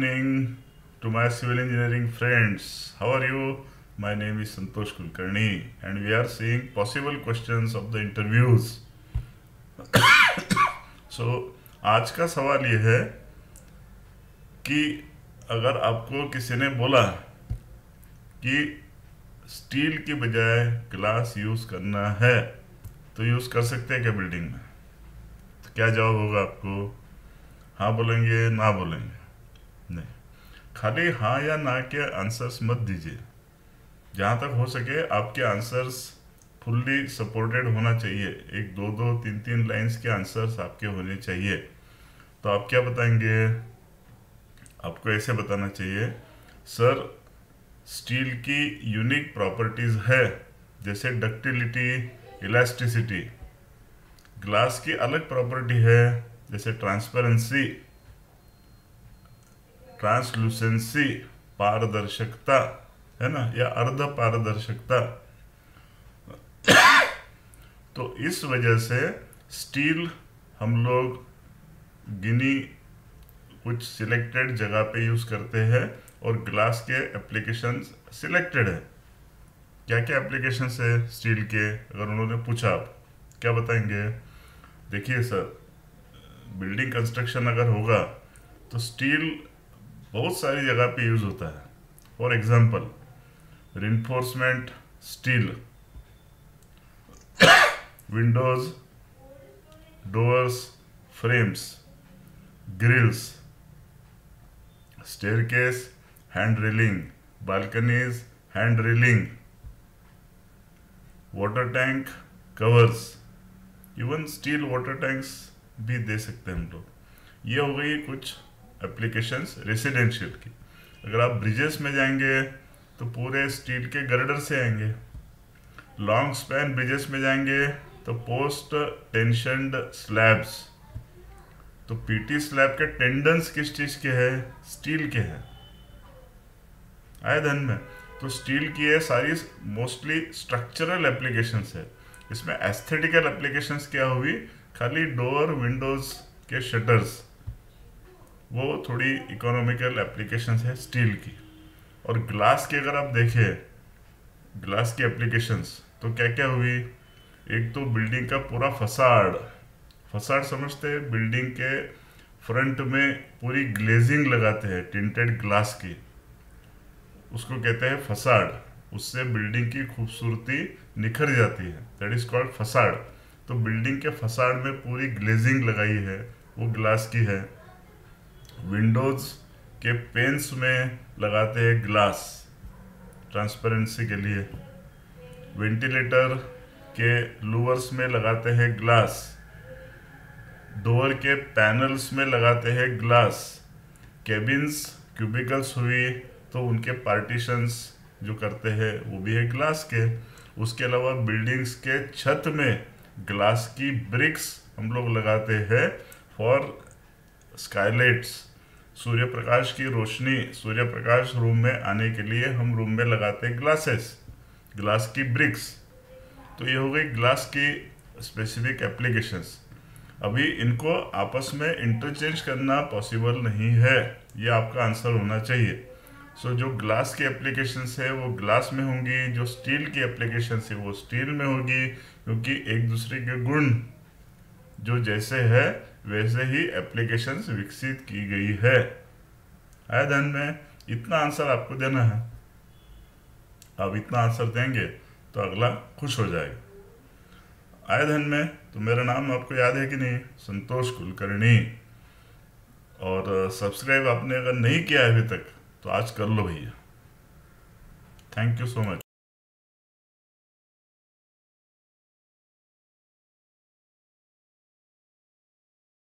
evening to my civil engineering friends. How are you? My name is Santosh Kulkarni and we are seeing possible questions of the interviews. आज का सवाल ये है कि अगर आपको किसी ने बोला कि स्टील की बजाय ग्लास यूज़ करना है तो यूज़ कर सकते हैं क्या बिल्डिंग में, तो क्या जवाब होगा आपको? हाँ बोलेंगे, ना बोलेंगे? नहीं, खाली हाँ या ना के आंसर्स मत दीजिए। जहाँ तक हो सके आपके आंसर्स फुल्ली सपोर्टेड होना चाहिए। एक दो दो तीन तीन लाइंस के आंसर्स आपके होने चाहिए। तो आप क्या बताएंगे? आपको ऐसे बताना चाहिए, सर स्टील की यूनिक प्रॉपर्टीज है जैसे डक्टिलिटी, इलास्टिसिटी। ग्लास की अलग प्रॉपर्टी है जैसे ट्रांसपेरेंसी, ट्रांसलूसेंसी, पारदर्शकता, है ना, या अर्ध पारदर्शकता। तो इस वजह से स्टील हम लोग गिनी कुछ सिलेक्टेड जगह पे यूज करते हैं और ग्लास के एप्लीकेशंस सिलेक्टेड है। क्या क्या एप्लीकेशंस है स्टील के? अगर उन्होंने पूछा आप क्या बताएंगे? देखिए सर, बिल्डिंग कंस्ट्रक्शन अगर होगा तो स्टील बहुत सारी जगह पे यूज होता है। For example reinforcement steel, windows, doors, frames, grills, staircase, hand railing, balconies, hand railing, water tank covers, even steel water tanks भी दे सकते हैं हम लोग। ये हो गई कुछ एप्लीकेशंस रेसिडेंशियल की। अगर आप ब्रिजेस में जाएंगे तो पूरे स्टील के गर्डर से आएंगे। लॉन्ग स्पैन ब्रिजेस में जाएंगे तो पोस्ट टेंशनड स्लैब्स। तो पीटी स्लैब के टेंडन्स किस चीज के हैं? स्टील के हैं। आए ध्यान में? तो स्टील की ये सारी मोस्टली स्ट्रक्चरल एप्लीकेशंस है। इसमें एस्थेटिकल एप्लीकेशंस क्या हुई? खाली डोर, विंडोज के शटर्स, वो थोड़ी इकोनॉमिकल एप्लीकेशंस है स्टील की। और ग्लास की अगर आप देखें, ग्लास की एप्लीकेशंस तो क्या क्या हुई? एक तो बिल्डिंग का पूरा फसाड, फसाड समझते हैं? बिल्डिंग के फ्रंट में पूरी ग्लेजिंग लगाते हैं टिंटेड ग्लास की, उसको कहते हैं फसाड। उससे बिल्डिंग की खूबसूरती निखर जाती है, दैट इज कॉल्ड फसाड। तो बिल्डिंग के फसाड में पूरी ग्लेजिंग लगाई है, वो ग्लास की है। विंडोज के पेन्स में लगाते हैं ग्लास ट्रांसपेरेंसी के लिए। वेंटिलेटर के लूवर्स में लगाते हैं ग्लास। डोर के पैनल्स में लगाते हैं ग्लास। केबिन्स, क्यूबिकल्स हुई तो उनके पार्टीशंस जो करते हैं वो भी है ग्लास के। उसके अलावा बिल्डिंग्स के छत में ग्लास की ब्रिक्स हम लोग लगाते हैं फॉर स्काईलाइट्स। सूर्य प्रकाश की रोशनी, सूर्य प्रकाश रूम में आने के लिए हम रूम में लगाते हैं ग्लासेस, ग्लास की ब्रिक्स। तो ये हो गई ग्लास की स्पेसिफिक एप्लीकेशंस। अभी इनको आपस में इंटरचेंज करना पॉसिबल नहीं है, ये आपका आंसर होना चाहिए। सो जो ग्लास की एप्लीकेशंस है वो ग्लास में होंगी, जो स्टील की एप्लीकेशंस है वो स्टील में होगी, क्योंकि एक दूसरे के गुण जो जैसे है वैसे ही एप्लीकेशंस विकसित की गई है। आया ध्यान में? इतना आंसर आपको देना है। आप इतना आंसर देंगे तो अगला खुश हो जाएगा। आया ध्यान में? तो मेरा नाम आपको याद है कि नहीं? संतोष कुलकर्णी। और सब्सक्राइब आपने अगर नहीं किया है अभी तक तो आज कर लो भैया। Thank you so much.